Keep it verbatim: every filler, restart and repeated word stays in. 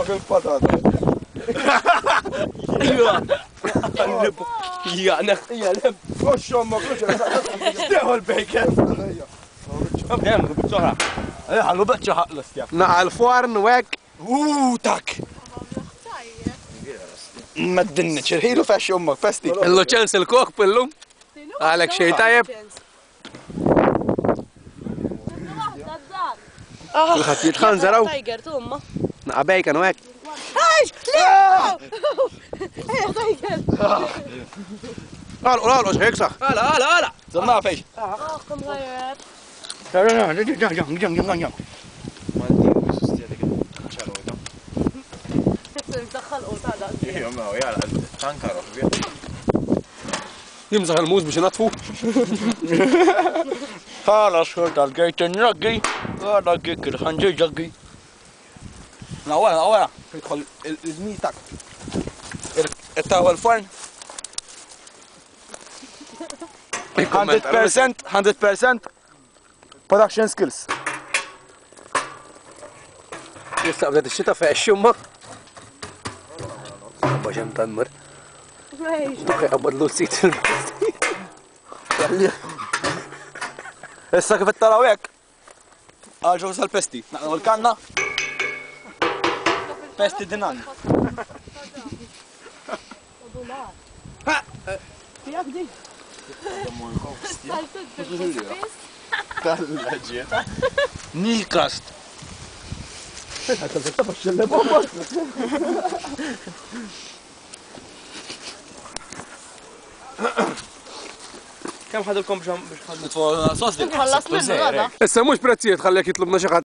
امك البطاطا. ايوه يعني يا لب خش امك استهوا البيكن. دام بتسرعه ايه حلو بتشها لستيا مع الفرن وك اوه تاك ما تدنش الهيلو فاش امك فاستي. اللو تشانس الكوك بلو عليك شيء طيب. الخطيط خنزرو تايجر توما مع بيكن وك ايش ليه يا تايجر قال قال ايش هيك صح هلا هلا هلا ما فيش. اه كم غير دخل يمزح الموز باش ينطفوا. خلاص هذا لقيت النقي هذا كيك الخنجر جقي. من اولا اولا يدخل الميتك انت هو الفرن مية بالمية مية بالمية برودكشن سكيلز. لسه بدأت الشتاء في الشمة باش متمر ابد له سيت هسه كيف التراويك اجو البستي نحن والكانا بستي دنان نيكاست كم حد لكم باش باش صوص خلص منه هذا هسه مش براتيه تخليك يطلب نشقة